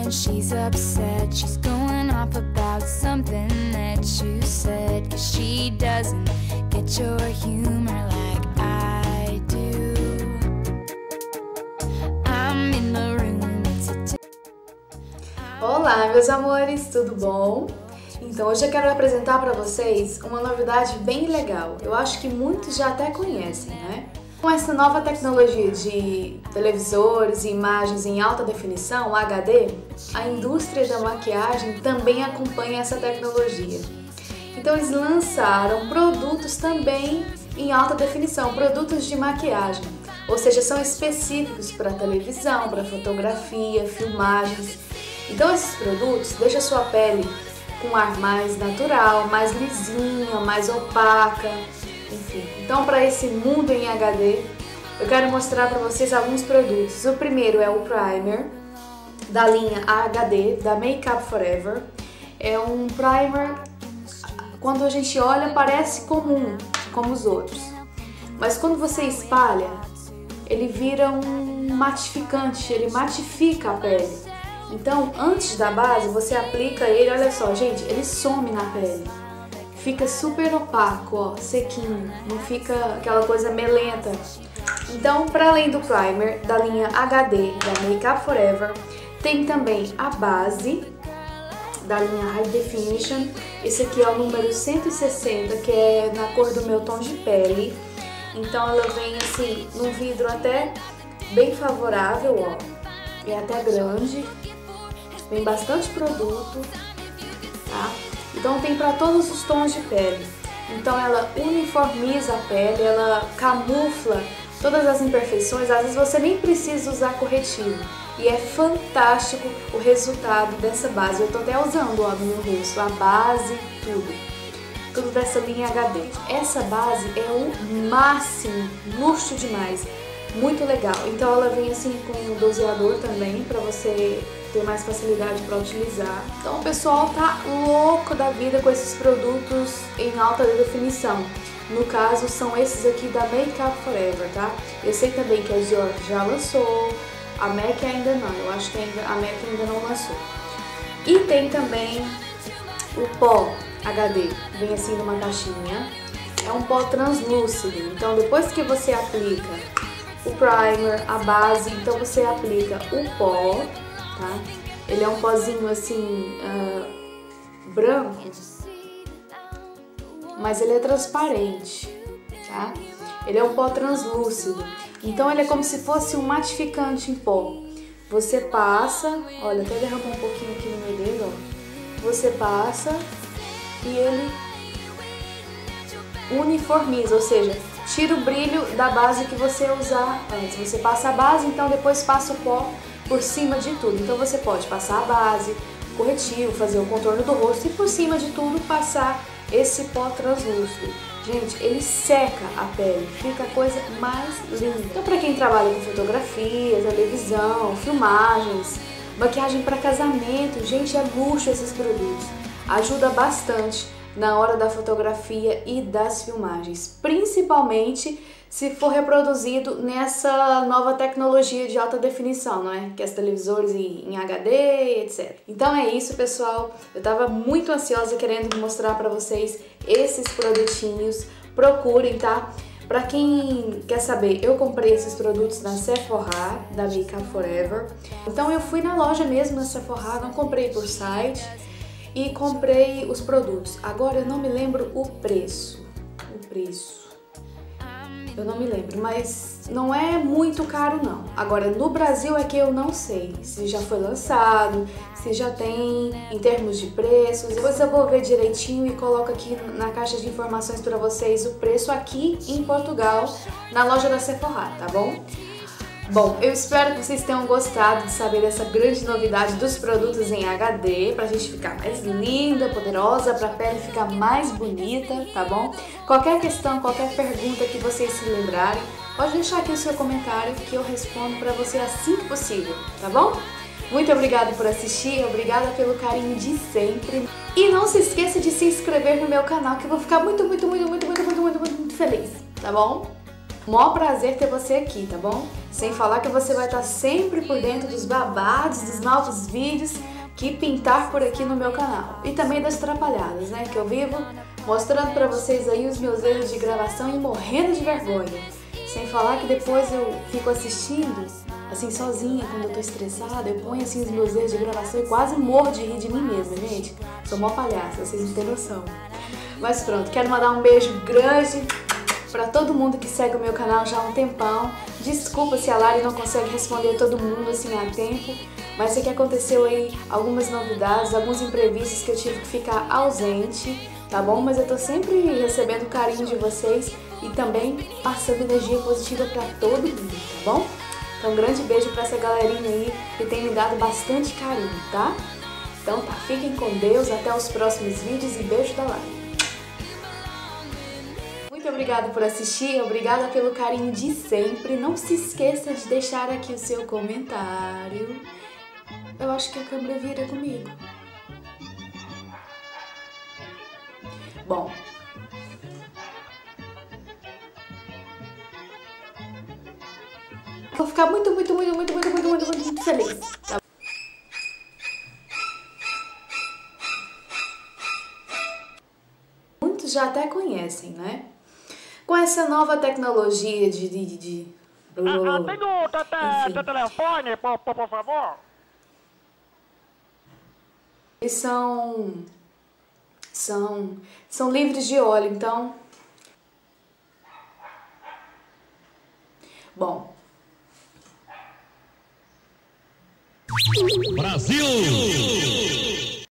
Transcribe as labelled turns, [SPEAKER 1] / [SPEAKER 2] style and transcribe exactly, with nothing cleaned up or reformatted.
[SPEAKER 1] when she's upset. She's going off about something that you said, 'cause she doesn't get your humor like I do. I'm in the room, it's a
[SPEAKER 2] Olá, meus amores, tudo bom? Então hoje eu quero apresentar para vocês uma novidade bem legal. Eu acho que muitos já até conhecem, né? Com essa nova tecnologia de televisores e imagens em alta definição, H D, a indústria da maquiagem também acompanha essa tecnologia. Então eles lançaram produtos também em alta definição, produtos de maquiagem, ou seja, são específicos para televisão, para fotografia, filmagens. Então esses produtos deixam a sua pele com um ar mais natural, mais lisinha, mais opaca, enfim. Então, para esse mundo em H D, eu quero mostrar para vocês alguns produtos. O primeiro é o primer da linha H D, da Make Up For Ever. É um primer, quando a gente olha, parece comum, como os outros. Mas quando você espalha, ele vira um matificante, ele matifica a pele. Então, antes da base, você aplica ele, olha só, gente, ele some na pele. Fica super opaco, ó, sequinho, não fica aquela coisa melenta. Então, para além do primer da linha H D da Make Up For Ever, tem também a base da linha High Definition. Esse aqui é o número cento e sessenta, que é na cor do meu tom de pele. Então, ela vem assim, num vidro até bem favorável, ó, é até grande. Vem bastante produto, tá? Então tem para todos os tons de pele. Então ela uniformiza a pele, ela camufla todas as imperfeições. Às vezes você nem precisa usar corretivo. E é fantástico o resultado dessa base. Eu tô até usando, ó, no meu rosto, a base, tudo. Tudo dessa linha H D. Essa base é o máximo, luxo demais. Muito legal. Então ela vem assim com um doseador também, para você ter mais facilidade para utilizar. Então o pessoal tá louco da vida com esses produtos em alta definição. No caso são esses aqui da Make Up For Ever, tá? Eu sei também que a Dior já lançou, a MAC ainda não, eu acho que ainda, a MAC ainda não lançou. E tem também o pó H D, vem assim numa caixinha. É um pó translúcido, então depois que você aplica o primer, a base, então você aplica o pó, tá? Ele é um pozinho assim, uh, branco, mas ele é transparente, tá? Ele é um pó translúcido, então ele é como se fosse um matificante em pó. Você passa, olha, até derramou um pouquinho aqui no meu dedo, ó. Você passa e ele uniformiza, ou seja, tira o brilho da base que você usar antes. Você passa a base, então depois passa o pó por cima de tudo. Então você pode passar a base, corretivo, fazer o contorno do rosto e por cima de tudo passar esse pó translúcido. Gente, ele seca a pele, fica a coisa mais linda. Então para quem trabalha com fotografia, televisão, filmagens, maquiagem para casamento, gente, é luxo esses produtos. Ajuda bastante na hora da fotografia e das filmagens, principalmente se for reproduzido nessa nova tecnologia de alta definição, não é? Que é os televisores em H D, etcétera. Então é isso, pessoal. Eu tava muito ansiosa querendo mostrar para vocês esses produtinhos. Procurem, tá? Pra quem quer saber, eu comprei esses produtos na Sephora, da Make Up For Ever. Então eu fui na loja mesmo, na Sephora, não comprei por site. E comprei os produtos. Agora eu não me lembro o preço. O preço. Eu não me lembro, mas não é muito caro não. Agora no Brasil é que eu não sei se já foi lançado, se já tem em termos de preços. Depois eu vou ver direitinho e coloco aqui na caixa de informações para vocês o preço aqui em Portugal, na loja da Sephora, tá bom? Bom, eu espero que vocês tenham gostado de saber dessa grande novidade dos produtos em H D, pra gente ficar mais linda, poderosa, pra pele ficar mais bonita, tá bom? Qualquer questão, qualquer pergunta que vocês se lembrarem, pode deixar aqui o seu comentário que eu respondo pra você assim que possível, tá bom? Muito obrigada por assistir, obrigada pelo carinho de sempre. E não se esqueça de se inscrever no meu canal, que eu vou ficar muito, muito, muito, muito, muito, muito, muito, muito, muito feliz, tá bom? Mó prazer ter você aqui, tá bom? Sem falar que você vai estar sempre por dentro dos babados, dos novos vídeos que pintar por aqui no meu canal. E também das atrapalhadas, né? Que eu vivo mostrando pra vocês aí os meus erros de gravação e morrendo de vergonha. Sem falar que depois eu fico assistindo, assim, sozinha, quando eu tô estressada, eu ponho assim os meus erros de gravação e quase morro de rir de mim mesma, gente. Sou mó palhaça, vocês não têm noção. Mas pronto, quero mandar um beijo grande pra todo mundo que segue o meu canal já há um tempão. Desculpa se a Lari não consegue responder todo mundo assim a tempo, mas sei que aconteceu aí algumas novidades, alguns imprevistos que eu tive que ficar ausente, tá bom? Mas eu tô sempre recebendo o carinho de vocês e também passando energia positiva pra todo mundo, tá bom? Então um grande beijo pra essa galerinha aí que tem me dado bastante carinho, tá? Então tá, fiquem com Deus, até os próximos vídeos e beijo da Lari. Muito obrigada por assistir, obrigada pelo carinho de sempre. Não se esqueça de deixar aqui o seu comentário. Eu acho que a câmera vira comigo. Bom. Vou ficar muito, muito, muito, muito, muito, muito, muito, muito, muito feliz. Tá? Muitos já até conhecem, né? Com essa nova tecnologia de... de, de, de...
[SPEAKER 3] Ah, tem o teu telefone, por, por, por favor?
[SPEAKER 2] Eles são... São... São livres de óleo, então... Bom...
[SPEAKER 4] Brasil!